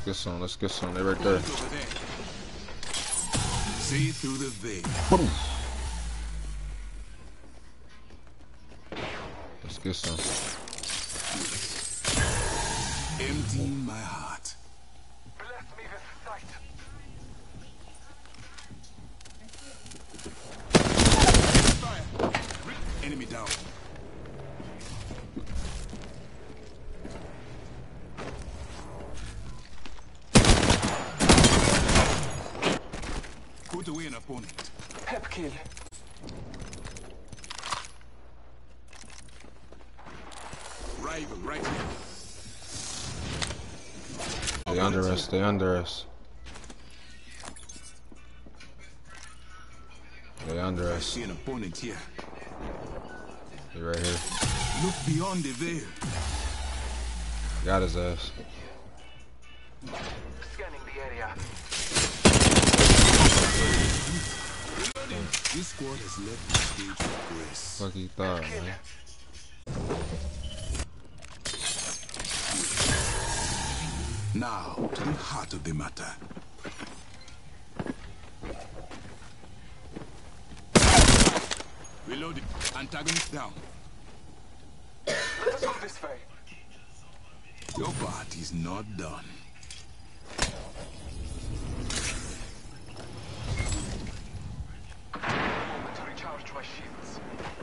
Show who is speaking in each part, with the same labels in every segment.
Speaker 1: get some. Let's get some. They're right there.
Speaker 2: See through the veil.
Speaker 1: Boom. Let's get some.
Speaker 2: Empty my heart.
Speaker 3: Bless me this sight.
Speaker 2: Fire. Enemy down. Put away an opponent.
Speaker 3: Pep kill.
Speaker 2: Rival right here.
Speaker 1: They under us. They under us. They under
Speaker 2: I
Speaker 1: us.
Speaker 2: see an opponent here.
Speaker 1: They right here.
Speaker 2: Look beyond the veil.
Speaker 1: Got his ass.
Speaker 3: Scanning the area.
Speaker 2: This squad has left the stage with grace.
Speaker 1: Fuck you thought, man.
Speaker 2: Now, to the heart of the matter. Reloaded. Antagonist down.
Speaker 3: Let us go this way.
Speaker 2: Your part is not done.
Speaker 3: Moment to recharge my shields.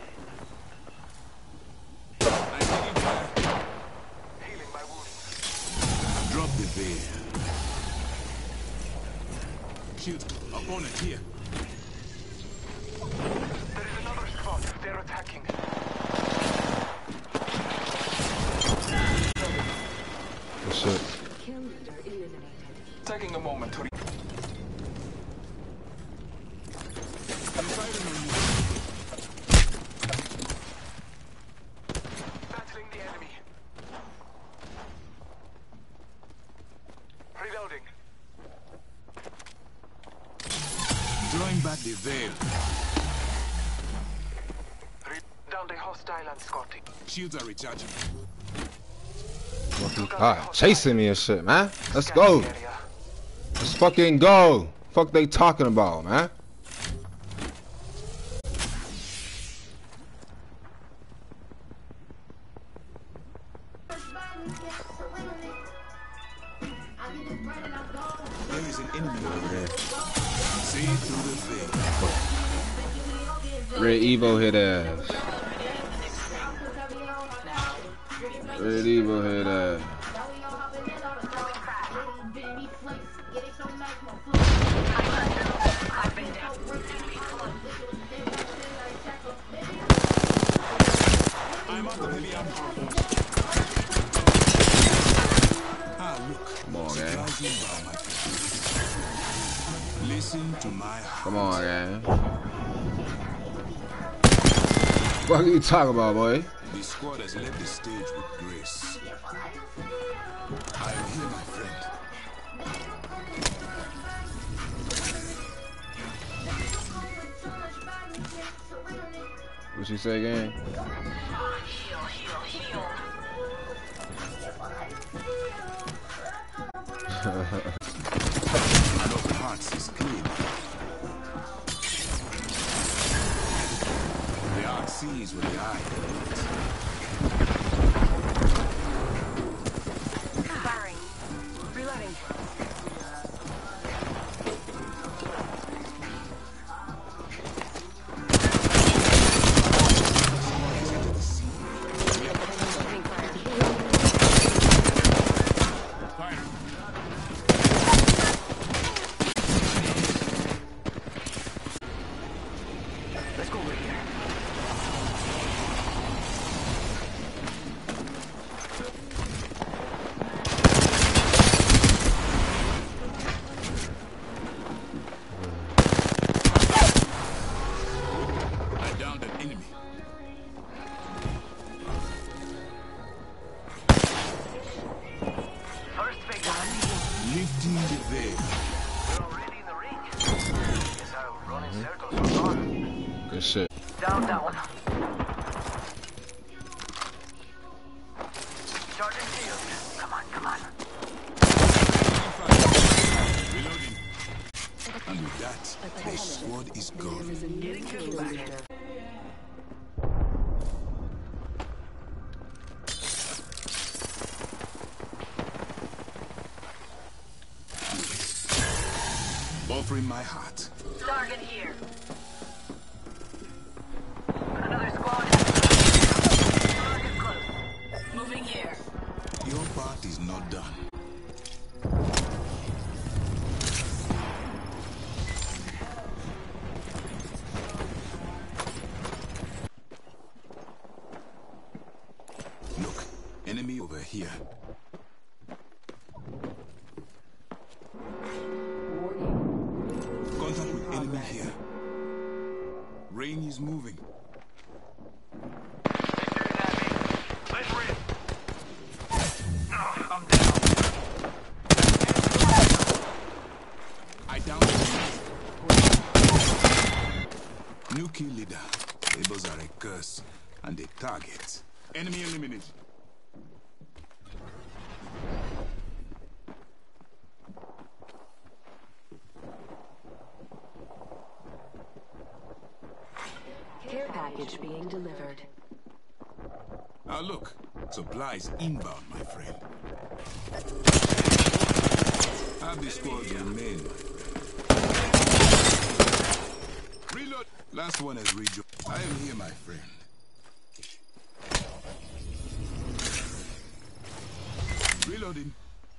Speaker 2: I'm taking fire.
Speaker 3: Healing my wounds.
Speaker 2: Drop the veil. Shield. Opponent here.
Speaker 3: There is another squad. They're attacking.
Speaker 1: Good shit.
Speaker 4: Kill leader eliminated.
Speaker 3: Taking a moment to
Speaker 2: I'm firing on you.
Speaker 3: battling the enemy. Reloading.
Speaker 2: Drawing back the veil.
Speaker 3: Down the hostile and Scotty.
Speaker 2: Shields are recharging.
Speaker 1: Fuck you thought. Chasing me and shit, man. Let's
Speaker 3: Scanning
Speaker 1: go.
Speaker 3: the area.
Speaker 1: Let's fucking go. Fuck they talking about, man.
Speaker 2: There is an enemy over there. See through the veil.
Speaker 1: Red Evo hit ass. Red Evo hit ass.
Speaker 2: I'm on the heavy ammo. Ah, look.
Speaker 1: Come on, man.
Speaker 2: Surprising by my capabilities. Listen to my heart.
Speaker 1: Come on, man. What are you talking about, boy?
Speaker 2: The squad has left the stage with grace. I am here, my friend.
Speaker 1: What she say again?
Speaker 2: An open heart is clean. The heart sees what the eye does.
Speaker 4: Firing. Reloading.
Speaker 3: Let's go over here.
Speaker 2: I downed an enemy.
Speaker 3: First figure.
Speaker 2: Lifting the veil.
Speaker 3: We're already in the ring. Guess I'll run in circles for fun.
Speaker 1: Good shit.
Speaker 3: Down that one. Charging shield. Come on, come on.
Speaker 2: squad is
Speaker 4: There
Speaker 2: gone.
Speaker 4: is a new kill leader.
Speaker 2: Offering my heart.
Speaker 3: Target here. Another squad. Target close. Moving here.
Speaker 2: Your part is not done. Look, enemy over here. Contact with enemy here. Rain is moving.
Speaker 3: Let's rip. I'm down.
Speaker 2: I down. New kill leader. Labels are a curse and a target. Enemy eliminated.
Speaker 4: Care package being delivered.
Speaker 2: Now look, supplies inbound, my friend. Have the squads remain, my friend. Reload. Last one has rejoined. I am here, my friend. Reloading.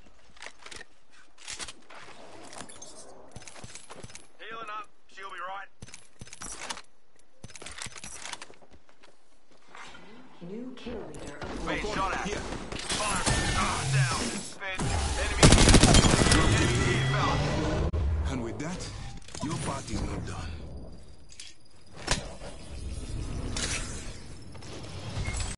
Speaker 3: Healing up. She'll be right.
Speaker 4: New kill leader.
Speaker 3: Being
Speaker 2: Corner,
Speaker 3: shot at.
Speaker 2: here.
Speaker 3: Fire. Down. Fed. Enemy here. Enemy here, fella.
Speaker 2: And with that, your part is not done.